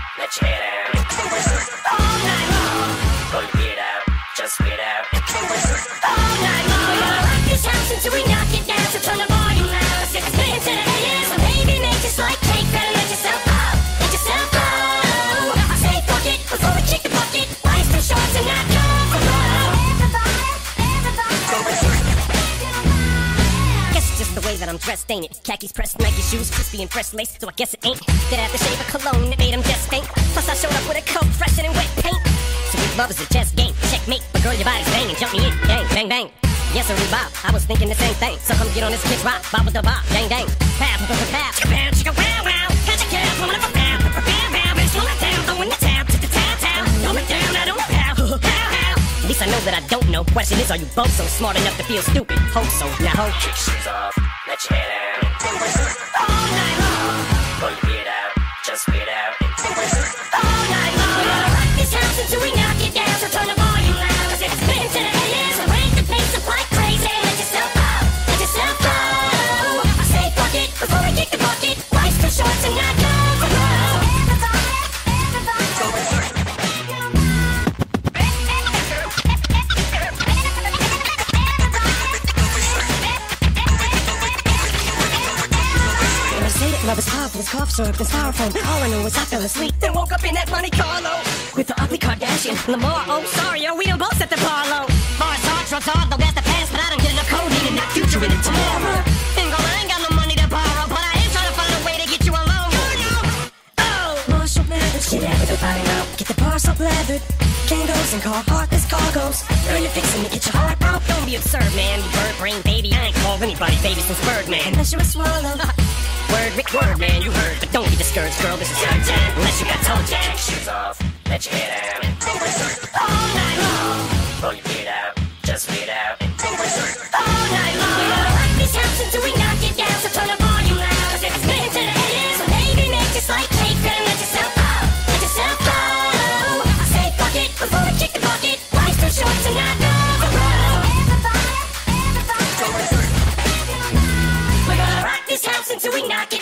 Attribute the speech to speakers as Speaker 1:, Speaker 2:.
Speaker 1: let your head out. All night long. Pull your beard out, just spit out. All night long. We're gonna rock this house until we knock it down. So turn the volume loud. Let's spin to the AM. So baby, make just like cake. Better let yourself out. Let yourself go. I say fuck it before we kick the bucket. Life's too short to not go. The way that I'm dressed, ain't it? Khakis pressed, Nike shoes, crispy and fresh lace, so I guess it ain't. Did I have to shave a cologne that made him just faint? Plus I showed up with a coat fresher than wet paint. So if love is a chess game, checkmate. But girl, your body's banging, jump me in, bang, bang, bang. Yes, sir, Bout. I was thinking the same thing. So come get on this kick rock, Bout with the Bout, gang, gang. Pow, pow, pow, pow. Chicka, pow, chicka, wow, wow. Catch a cab, woman up a pow, pow, pow, bitch, slow it down, throwing the tab to the town. Throw it down, I don't pow, pow, pow. At least I know that I don't know. Question is, are you both so smart enough to feel stupid? Hope so, now hope. Kick shoes off, let your head out. All night long. Pull your beard out, just spit out. All night long. We're gonna rock this house until we knock it down. So turn the volume loud, cause it's spin to the AM. So break the pace up like crazy. Let yourself out, let yourself go. I say fuck it before we kick the bucket. Life's too short to not go. Love is hard, this cough syrup is styrofoam. All I know is I fell asleep, then woke up in that Monte Carlo with the ugly Kardashian, Lamar. Oh, sorry, yo, we done both set the bar low. Bars hard, drugs hard, though that's the past, but I don't get enough codeine in that future in it tomorrow. Bingo, I ain't got no money to borrow, but I am trying to find a way to get you alone. Oh, Marshall Mathers, get out with the body now. Get the bars up leathered. Kangols and heartless cargoes. Learn your fixing to get your heart out. Don't be absurd, man, you bird brain baby. I ain't called anybody baby since Birdman. Unless you're a swallow. Word, Rick, word, man, you heard. But don't be discouraged, girl, this is your time. Unless you got toe jam. Kick shoes off, let your head out. All night long. Pull your beard out, just spit out. All night long. We're gonna rock this house until we knock it down. So turn the volume loud, cause it's spin to the AM. So baby, make just like cake. Better let yourself out, let yourself go. I say fuck it before we kick the bucket. Life's too short to not go. We're gonna rock this house until we knock